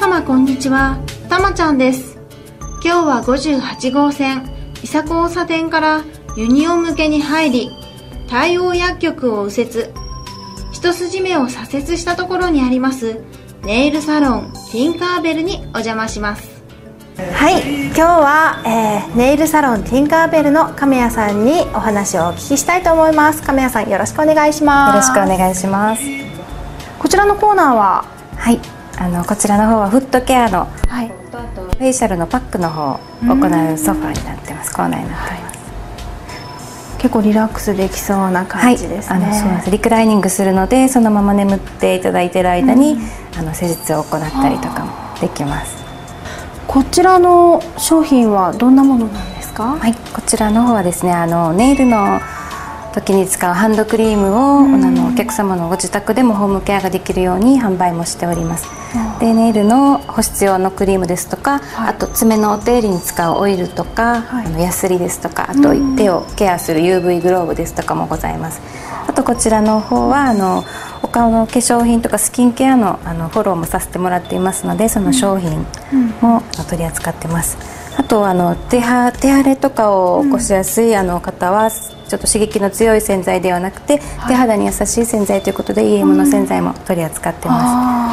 様こんにちは、たまちゃんです。今日は58号線伊佐交差点からユニオン向けに入り、太陽薬局を右折、一筋目を左折したところにありますネイルサロンティンカーベルにお邪魔します。はい、今日は、ネイルサロンティンカーベルの亀谷さんにお話をお聞きしたいと思います。亀谷さん、よろしくお願いします。 よろしくお願いします。 こちらのコーナーは、 はい、こちらの方はフットケアの、はい、フェイシャルのパックの方を行うソファーになってます。コーナーになってます。 結構リラックスできそうな感じですね。 はい、そうなんです。リクライニングするので、そのまま眠っていただいている間に、施術を行ったりとかもできます。 こちらの商品はどんなものなんですか？ はい、こちらの方はですね、ネイルの時に使うハンドクリームを、お客様のご自宅でもホームケアができるように販売もしております。で、ネイルの保湿用のクリームですとか、あと爪のお手入れに使うオイルとか、ヤスリですとか、あと手をケアする UV グローブですとかもございます。あとこちらの方はお顔の化粧品とかスキンケアのフォローもさせてもらっていますので、その商品も取り扱ってます。あと手荒れとかを起こしやすい方は、ちょっと刺激の強い洗剤ではなくて、手肌に優しい洗剤ということで EM の洗剤も取り扱ってます。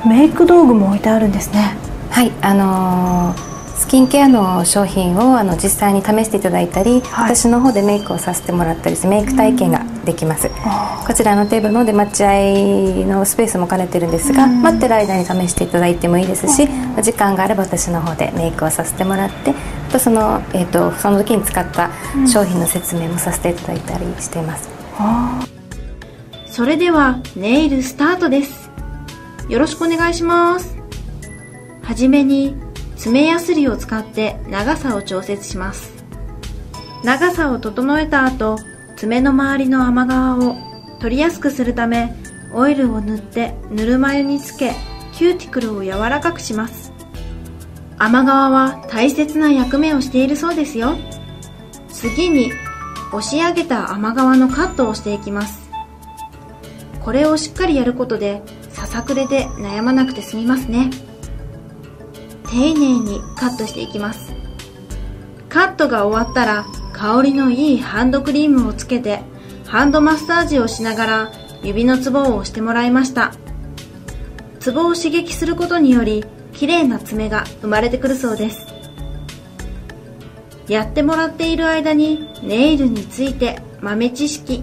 メイク道具も置いてあるんですね。 はい、スキンケアの商品を実際に試していただいたり、私の方でメイクをさせてもらったりしてメイク体験ができます。こちらのテーブルので待合のスペースも兼ねてるんですが、待ってる間に試していただいてもいいですし、お時間があれば私の方でメイクをさせてもらって、あとその時に使った商品の説明もさせていただいたりしています。 それではネイルスタートです。よろしくお願いします。はじめに爪やすりを使って長さを調節します。長さを整えた後、爪の周りの甘皮を取りやすくするため、オイルを塗ってぬるま湯につけ、キューティクルを柔らかくします。甘皮は大切な役目をしているそうですよ。次に押し上げた甘皮のカットをしていきます。これをしっかりやることでささくれで悩まなくて済みますね。丁寧にカットしていきます。カットが終わったら、香りのいいハンドクリームをつけてハンドマッサージをしながら指のツボを押してもらいました。ツボを刺激することにより綺麗な爪が生まれてくるそうです。やってもらっている間にネイルについて豆知識。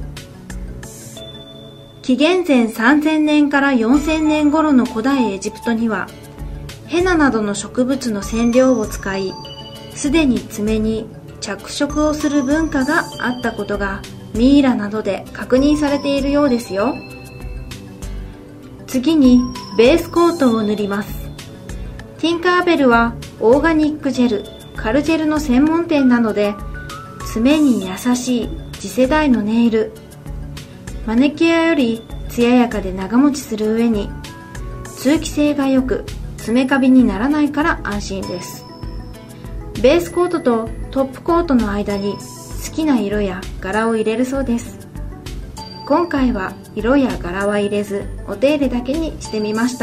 紀元前3000年から4000年頃の古代エジプトにはヘナなどの植物の染料を使い、すでに爪に着色をする文化があったことがミイラなどで確認されているようですよ。次にベースコートを塗ります。ティンカーベルはオーガニックジェル、カルジェルの専門店なので、爪に優しい次世代のネイル、マネキュアより艶やかで長持ちする上に通気性が良く爪カビにならないから安心です。ベースコートとトップコートの間に好きな色や柄を入れるそうです。今回は色や柄は入れずお手入れだけにしてみました。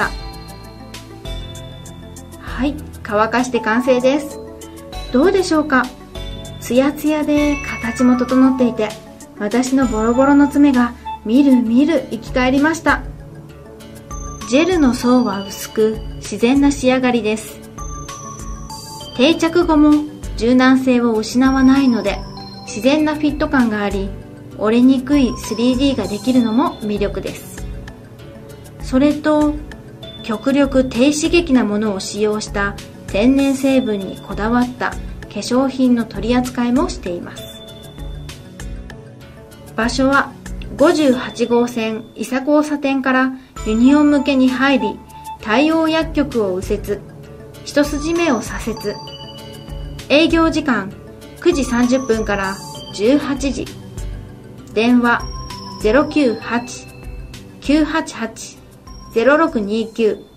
はい、乾かして完成です。どうでしょうか？ツヤツヤで形も整っていて、私のボロボロの爪がみるみる生き返りました。ジェルの層は薄く自然な仕上がりです。定着後も柔軟性を失わないので自然なフィット感があり、折れにくい 3D ができるのも魅力です。それと極力低刺激なものを使用した天然成分にこだわった化粧品の取り扱いもしています。場所は58号線伊佐交差点からユニオン向けに入り、太陽薬局を右折、一筋目を左折。営業時間9時30分から18時。電話 098-988-0629